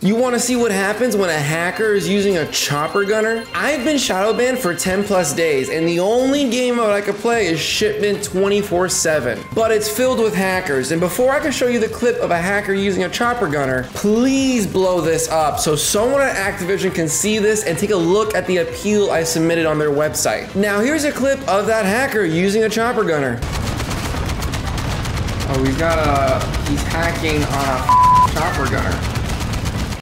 You want to see what happens when a hacker is using a chopper gunner? I've been shadow banned for 10 plus days, and the only game mode I could play is Shipment 24/7. But it's filled with hackers, and before I can show you the clip of a hacker using a chopper gunner, please blow this up so someone at Activision can see this and take a look at the appeal I submitted on their website. Now here's a clip of that hacker using a chopper gunner. Oh, he's hacking on a chopper gunner.